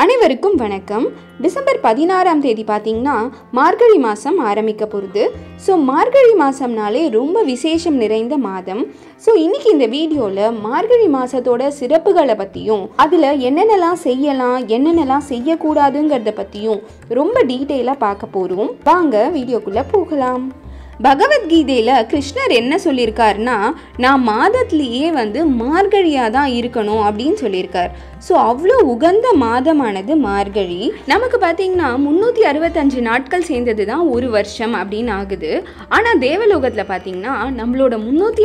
அனைவருக்கும் வணக்கம். டிசம்பர் 16ஆம் தேதி பார்த்தீங்கன்னா மார்கழி மாதம் ஆரம்பிக்க போகுது. ஸோ மார்கழி மாதம்னாலே ரொம்ப விசேஷம் நிறைந்த மாதம். ஸோ இன்றைக்கி இந்த வீடியோவில் மார்கழி மாதத்தோட சிறப்புகளை பற்றியும் அதில் என்னென்னலாம் செய்யலாம் என்னென்னலாம் செய்யக்கூடாதுங்கிறத பற்றியும் ரொம்ப டீட்டெயிலாக பார்க்க போகிறோம். வாங்க வீடியோக்குள்ளே போகலாம். பகவத்கீதையில் கிருஷ்ணர் என்ன சொல்லியிருக்காருன்னா, நான் மாதத்துலேயே மார்கழியாக தான் இருக்கணும் அப்படின்னு சொல்லியிருக்கார். ஸோ அவ்வளோ உகந்த மாதமானது மார்கழி. நமக்கு பார்த்திங்கன்னா 365 நாட்கள் சேர்ந்தது தான் ஒரு வருஷம் அப்படின்னு ஆகுது. ஆனால் தேவலோகத்தில் பார்த்திங்கன்னா நம்மளோட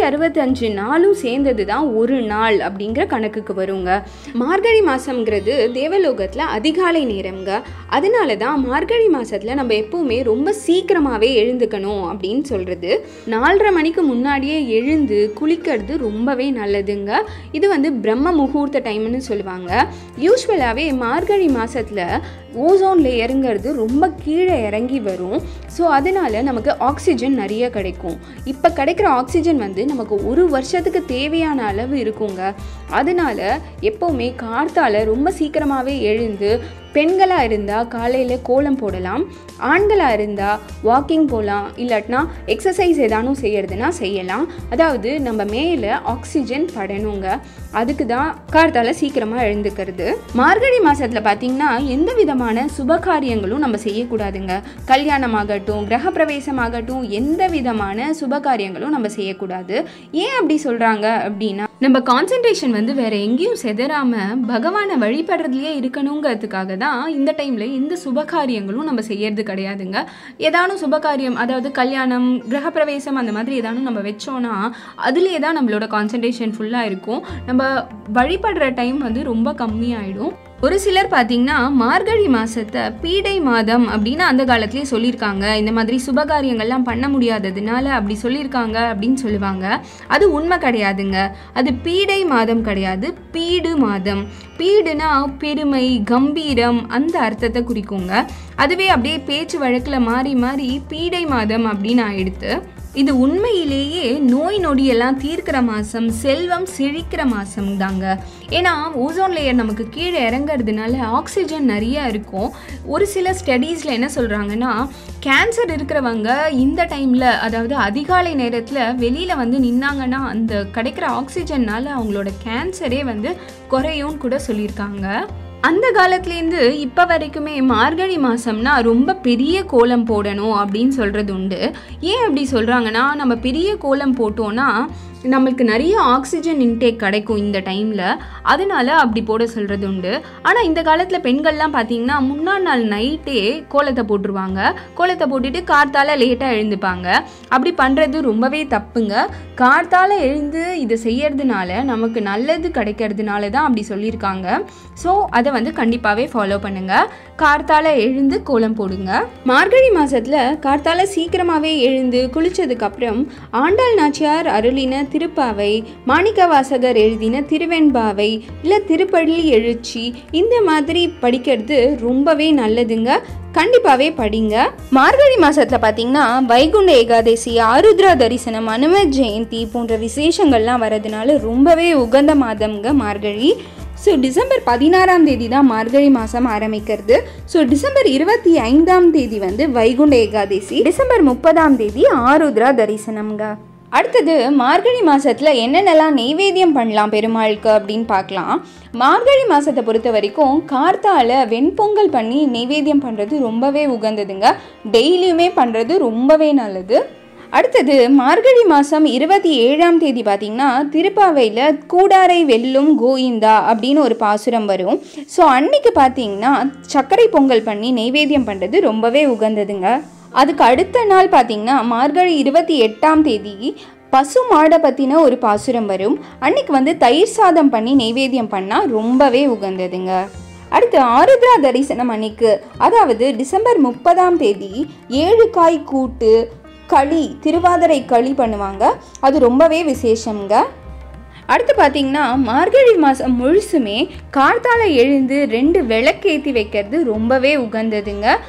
365 நாளும் சேர்ந்தது தான் ஒரு நாள் அப்படிங்கிற கணக்குக்கு வருங்க. மார்கழி மாதம்ங்கிறது தேவலோகத்தில் அதிகாலை நேரம்ங்க. அதனால தான் மார்கழி மாதத்தில் நம்ம எப்போவுமே ரொம்ப சீக்கிரமாகவே எழுந்துக்கணும் அப்படின்னு சொல்கிறது. 4:30 மணிக்கு முன்னாடியே எழுந்து குளிக்கிறது ரொம்பவே நல்லதுங்க. இது பிரம்ம முகூர்த்த டைம்னு சொல்லுவாங்க. யூஸ்வலாகவே மார்கழி மாதத்தில் ஓசோன் லேயருங்கிறது ரொம்ப கீழே இறங்கி வரும். ஸோ அதனால் நமக்கு ஆக்சிஜன் நிறைய கிடைக்கும். இப்போ கிடைக்கிற ஆக்சிஜன் நமக்கு ஒரு வருஷத்துக்கு தேவையான அளவு இருக்குங்க. அதனால் எப்போவுமே கார்த்தால ரொம்ப சீக்கிரமாகவே எழுந்து, பெண்களாக இருந்தால் காலையில் கோலம் போடலாம், ஆண்களாக இருந்தால் வாக்கிங் போகலாம், இல்லாட்டினா எக்ஸசைஸ் ஏதானும் செய்யறதுனா செய்யலாம். அதாவது நம்ம மேலே ஆக்சிஜன் படணுங்க. அதுக்கு தான் கார்த்தால சீக்கிரமாக எழுந்துக்கிறது. மார்கழி மாதத்தில் பார்த்திங்கன்னா எந்த விதமான சுபகாரியங்களும் நம்ம செய்யக்கூடாதுங்க. கல்யாணமாகட்டும், கிரகப்பிரவேசமாகட்டும், எந்த விதமான சுபகாரியங்களும் நம்ம செய்யக்கூடாது. ஏன் அப்படி சொல்கிறாங்க அப்படின்னா, நம்ம கான்சன்ட்ரேஷன் வேற எங்கேயும் செதறாமல் பகவானை வழிபடுறதுலேயே இருக்கணுங்கிறதுக்காக தான் இந்த டைமில் எந்த சுபகாரியங்களும் நம்ம செய்யறது கிடையாதுங்க. ஏதானும் சுபகாரியம், அதாவது கல்யாணம், கிரகப்பிரவேசம், அந்த மாதிரி ஏதானும் நம்ம வச்சோன்னா அதுலேயே தான் நம்மளோட கான்சன்ட்ரேஷன் ஃபுல்லாக இருக்கும். நம்ம வழிபடுற டைம் ரொம்ப கம்மியாயிடும். ஒரு சிலர் பார்த்திங்கன்னா மார்கழி மாதத்தை பீடை மாதம் அப்படின்னு அந்த காலத்துலேயே சொல்லியிருக்காங்க. இந்த மாதிரி சுபகாரியங்கள்லாம் பண்ண முடியாததுனால அப்படி சொல்லியிருக்காங்க அப்படின்னு சொல்லுவாங்க. அது உண்மை கிடையாதுங்க. அது பீடை மாதம் கிடையாது, பீடு மாதம். பீடுனா பெருமை, கம்பீரம், அந்த அர்த்தத்தை குறிக்குங்க. அதுவே அப்படியே பேச்சு வழக்கில் மாறி மாறி பீடை மாதம் அப்படின்னு ஆயிடுத்து. இது உண்மையிலேயே நோய் நொடியெல்லாம் தீர்க்கிற மாதம், செல்வம் செழிக்கிற மாதம் தாங்க. ஏன்னா ஓசோன் லேயர் நமக்கு கீழே இறங்கிறதுனால ஆக்சிஜன் நிறையா இருக்கும். ஒரு சில ஸ்டடீஸில் என்ன சொல்கிறாங்கன்னா, கேன்சர் இருக்கிறவங்க இந்த டைமில், அதாவது அதிகாலை நேரத்தில் வெளியில் நின்னாங்கன்னா அந்த கிடைக்கிற ஆக்சிஜன்னால் அவங்களோட கேன்சரே குறையும்னு கூட சொல்லியிருக்காங்க. அந்த காலத்துலேருந்து இப்போ வரைக்குமே மார்கழி மாதம்னா ரொம்ப பெரிய கோலம் போடணும் அப்படின்னு சொல்கிறது உண்டு. ஏன் அப்படி சொல்கிறாங்கன்னா, நம்ம பெரிய கோலம் போட்டோன்னா நம்மளுக்கு நிறைய ஆக்சிஜன் இன்டேக் கிடைக்கும் இந்த டைமில். அதனால அப்படி போட சொல்கிறது உண்டு. ஆனால் இந்த காலத்தில் பெண்கள்லாம் பார்த்திங்கன்னா முன்னாள் நாள் நைட்டே கோலத்தை போட்டுருவாங்க. கோலத்தை போட்டுட்டு கார்த்தால லேட்டாக எழுந்துப்பாங்க. அப்படி பண்ணுறது ரொம்பவே தப்புங்க. கார்த்தால எழுந்து இதை செய்யறதுனால நமக்கு நல்லது கிடைக்கிறதுனால தான் அப்படி சொல்லியிருக்காங்க. ஸோ அதை கண்டிப்பாகவே ஃபாலோ பண்ணுங்கள். கார்த்தால எழுந்து கோலம் போடுங்க. மார்கழி மாதத்தில் கார்த்தால சீக்கிரமாகவே எழுந்து குளித்ததுக்கப்புறம் ஆண்டாள் நாச்சியார் அருளின திருப்பாவை, மாணிக்கவாசகர் எழுதின திருவெண்பாவை, இல்லை திருப்பள்ளி எழுச்சி, இந்த மாதிரி படிக்கிறது ரொம்பவே நல்லதுங்க. கண்டிப்பாகவே படிங்க. மார்கழி மாதத்தில் பார்த்தீங்கன்னா வைகுண்ட ஏகாதசி, ஆருத்ரா தரிசனம், அனும ஜெயந்தி போன்ற விசேஷங்கள்லாம் வரதுனால ரொம்பவே உகந்த மாதம்ங்க மார்கழி. ஸோ டிசம்பர் 16ஆம் தேதி தான் மார்கழி மாதம் ஆரம்பிக்கிறது. ஸோ டிசம்பர் 25ஆம் தேதி வைகுண்ட ஏகாதசி, டிசம்பர் 30ஆம் தேதி ஆருத்ரா தரிசனம்ங்க. அடுத்தது மார்கழி மாதத்தில் என்னென்னலாம் நெய்வேத்தியம் பண்ணலாம் பெருமாளுக்கு அப்படின்னு பார்க்கலாம். மார்கழி மாதத்தை பொறுத்த வரைக்கும் கார்த்தால வெண்பொங்கல் பண்ணி நெய்வேத்தியம் பண்ணுறது ரொம்பவே உகந்ததுங்க. டெய்லியுமே பண்ணுறது ரொம்பவே நல்லது. அடுத்தது மார்கழி மாதம் 27ஆம் தேதி பார்த்திங்கன்னா திருப்பாவையில் கூடாரை வெல்லும் கோயிந்தா அப்படின்னு ஒரு பாசுரம் வரும். ஸோ அன்னைக்கு பார்த்திங்கன்னா சர்க்கரை பொங்கல் பண்ணி நெய்வேத்தியம் பண்ணுறது ரொம்பவே உகந்ததுங்க. அதுக்கு அடுத்த நாள் பார்த்திங்கன்னா மார்கழி 28ஆம் தேதி பசு மாடை பற்றின ஒரு பாசுரம் வரும். அன்னைக்கு தயிர் சாதம் பண்ணி நெய்வேத்தியம் பண்ணால் ரொம்பவே உகந்ததுங்க. அடுத்து ஆருத்ரா தரிசனம் அன்னைக்கு, அதாவது டிசம்பர் 30ஆம் தேதி 7 காய் கூட்டு களி, திருவாதிரை களி பண்ணுவாங்க. அது ரொம்பவே விசேஷங்க. அடுத்து பார்த்திங்கன்னா மார்கழி மாதம் முழுசுமே கார்த்தால எழுந்து 2 விளக்கேற்றி வைக்கிறது ரொம்பவே உகந்ததுங்க.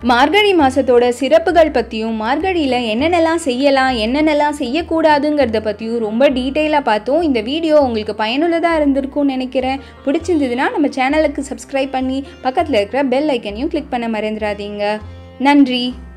மார்கழி மாதத்தோட சிறப்புகள் பற்றியும் மார்கழியில் என்னென்னலாம் செய்யலாம் என்னென்னலாம் செய்யக்கூடாதுங்கிறத பற்றியும் ரொம்ப டீட்டெயிலாக பார்த்தோம். இந்த வீடியோ உங்களுக்கு பயனுள்ளதாக இருந்திருக்கும்னு நினைக்கிறேன். பிடிச்சிருந்ததுன்னா நம்ம சேனலுக்கு சப்ஸ்கிரைப் பண்ணி பக்கத்தில் இருக்கிற பெல் ஐக்கனையும் கிளிக் பண்ண மறந்துடாதீங்க. நன்றி.